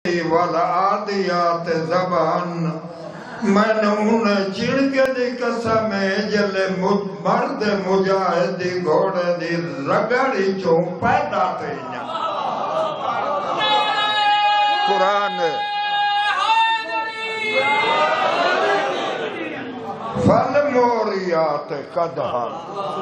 والعادیات زبان میں نے انہیں چڑکے دی قسم جلے مرد مجاہد دی گھوڑے دی رگڑی چوں پیدا تھے قرآن فالموریات قدحان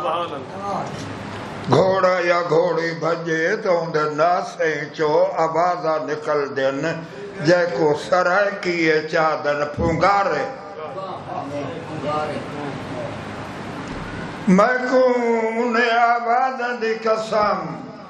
گھوڑا یا گھوڑی بھجے تو اندھے ناسیں چو آوازہ نکل دن جے کو سرائے کیے چادن پھنگارے میں کو انہیں آوازہ دی قسم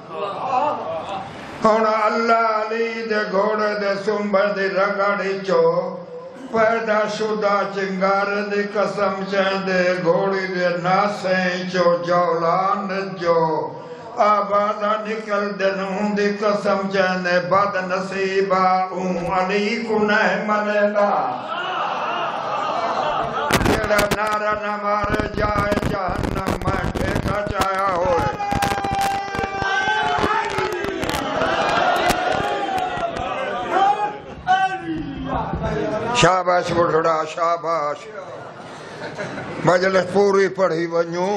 ہونا اللہ علی دے گھوڑے دے سنبر دی رگڑی چو پیدا شدہ چنگار دی قسم چندے گھوڑی دے ناسیں چو جولان جو آبادہ نکل دنوں دی قسم چندے بد نصیبہ علی کنہ ملے گا جیڑا نعرہ نہ مارے جائے جہنم میں ٹھیکا چایا ہوئے شاباش بڑھڑا شاباش مجلس پوری پڑھی ونیوں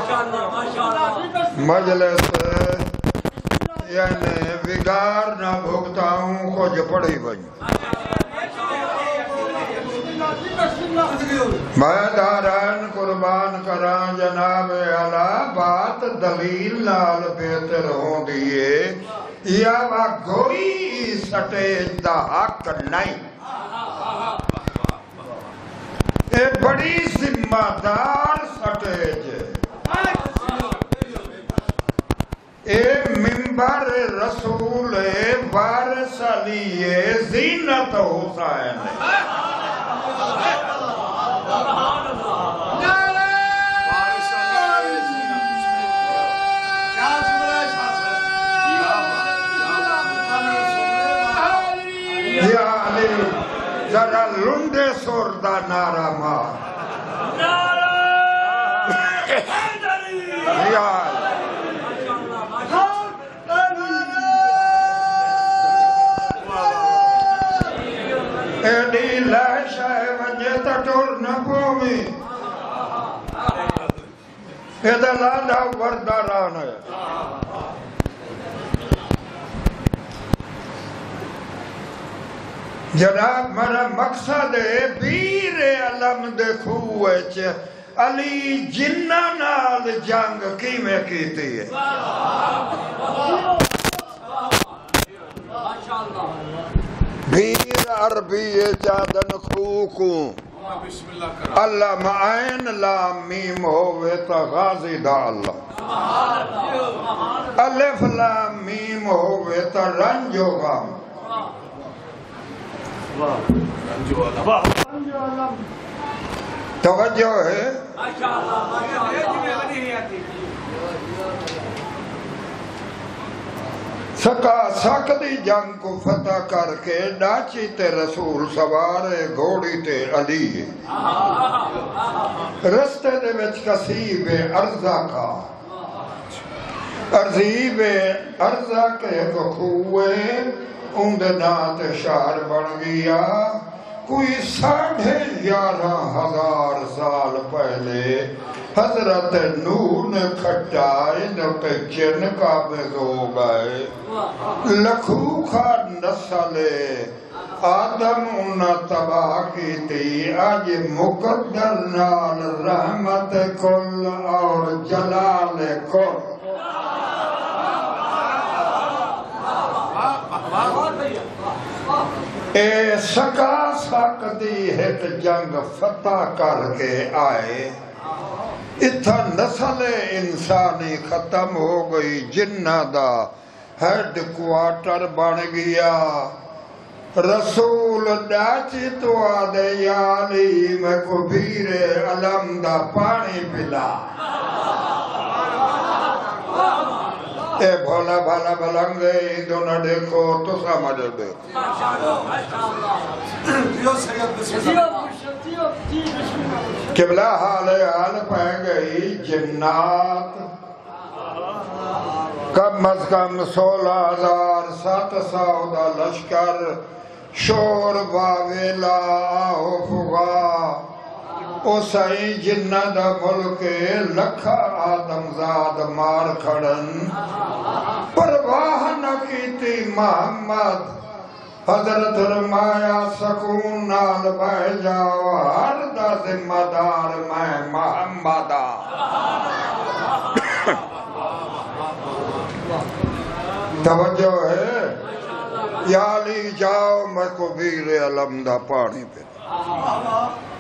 مجلس یعنی وگار نہ بھوگتا ہوں کچھ پڑھی ونیوں میں داران قربان کران جناب علا بات دلیل نال بہتر ہوں دیئے یا وہ گوئی سٹیج دا حق نہیں اے بڑی ذمہ دار سٹیج اے ممبر رسول وارث علی زینت حسین یا علی ذرا لندے سوردہ نعرہ مار یا ایڈی لائش ہے ونجے تا ٹور نہ پومی ایدہ لانڈا ورداران ہے جناب میرا مقصد ہے بیر علم دیکھوئے چھے علی جنہ نال جنگ کی میں کیتی ہے بیر عربی چادن خوکوں اللہ معین لام میم ہوئے تا غازی دا اللہ الف لام میم ہوئے تا رنجو غام توجہ ہے سکا سکتی جنگ کو فتح کر کے ڈاچی تے رسول سوارے گھوڑی تے علی رستے دے وچ کسیب ارزا کا عرضیب ارزا کے ایک خوئے اندے نات شہر بن گیا کوئی 11,500 سال پہلے حضرت نوح نے کھٹائے نوٹے جن قابض ہو گئے لکھو کھا نسل آدم انہا تباہ کی تھی آج مقدر نال رحمت کل اور جلال کل اے سکا سکتی ایک جنگ فتح کر کے آئے اتھا نسل انسانی ختم ہو گئی جنہ دا ہیڈ کوارٹر بن گیا رسول ڈاچی تو آدھے یا علی میں کو بیر علم دا پانی پلا اے بھولا بھالا بلنگے ایدو نہ دیکھو تو سمجھ دے قبلہ حال پہ گئی جنات کم از کم 16,700 دا لشکر شور باویلا آہو فغا او سائیں جنہ دا ملک لکھا آدم زاد مار کھڑن پرواہ نہ کیتی محمد حضرت رمایا سکون نال بہ جاؤ ہر دا ذمہ دار میں محمدہ توجہ ہے یا علی جاؤ میں کو بیر علم دا پانی پہ